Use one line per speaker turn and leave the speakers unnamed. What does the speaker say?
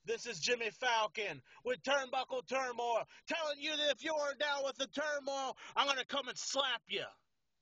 This is Jimmy Falcon with Turnbuckle Turmoil, telling you that if you are down with the turmoil, I'm going to come and slap you.